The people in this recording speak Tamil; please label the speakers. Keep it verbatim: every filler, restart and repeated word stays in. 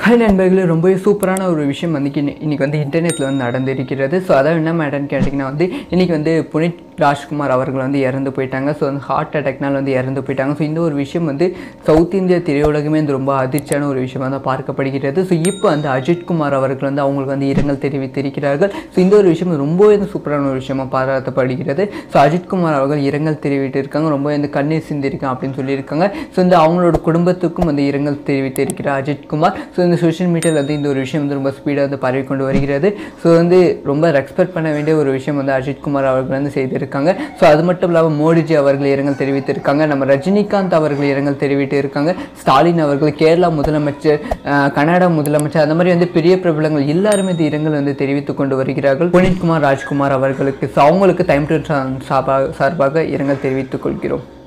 Speaker 1: ஹாய் நண்பர்களே, ரொம்பவே சூப்பரான ஒரு விஷயம் வந்து இன்றைக்கி வந்து இன்டர்நெட்டில் வந்து நடந்திருக்கிறது. ஸோ அதான் என்ன மேட்டர்னு கேட்டிங்கன்னா வந்து இன்றைக்கி வந்து புனித் ராஜ்குமார் அவர்கள் வந்து இறந்து போயிட்டாங்க. ஸோ வந்து ஹார்ட் அட்டாக்னால் வந்து இறந்து போயிட்டாங்க. ஸோ இந்த ஒரு விஷயம் வந்து சவுத் இந்திய திரையுலகமே வந்து ரொம்ப அதிர்ச்சியான ஒரு விஷயமாக தான் பார்க்கப்படுகிறது. ஸோ இப்போ வந்து அஜித்குமார் அவர்கள் வந்து அவங்களுக்கு வந்து இரங்கல் தெரிவித்திருக்கிறார்கள். ஸோ இந்த ஒரு விஷயம் ரொம்பவே சூப்பரான ஒரு விஷயமாக பாராட்டப்படுகிறது. ஸோ அஜித்குமார் அவர்கள் இரங்கல் தெரிவித்திருக்காங்க, ரொம்ப வந்து கண்ணீர் சிந்திருக்காங்க அப்படின்னு சொல்லியிருக்காங்க. ஸோ இந்த அவங்களோட குடும்பத்துக்கும் வந்து இரங்கல் தெரிவித்திருக்கிறார் அஜித்குமார். ஸோ இந்த சோஷியல் மீடியாவில் வந்து இந்த ஒரு விஷயம் வந்து ரொம்ப ஸ்பீடாக வந்து பரவி கொண்டு வருகிறது. ஸோ வந்து ரொம்ப ரெஸ்பெக்ட் பண்ண வேண்டிய ஒரு விஷயம் வந்து அஜித்குமார் அவர்கள் வந்து செய்திருக்காங்க. ஸோ அது மட்டும் இல்லாமல் மோடிஜி அவர்கள் இரங்கல் தெரிவித்திருக்காங்க, நம்ம ரஜினிகாந்த் அவர்கள் இரங்கல் தெரிவித்து இருக்காங்க, ஸ்டாலின் அவர்கள், கேரளா முதலமைச்சர், கர்நாடகா முதலமைச்சர், அந்த மாதிரி வந்து பெரிய பிரபலங்கள் எல்லாருமே இந்த இரங்கல் வந்து தெரிவித்துக் கொண்டு வருகிறார்கள் புனித்குமார் ராஜ்குமார் அவர்களுக்கு. ஸோ அவங்களுக்கு டைம் டு சார்பாக இரங்கல் தெரிவித்துக் கொள்கிறோம்.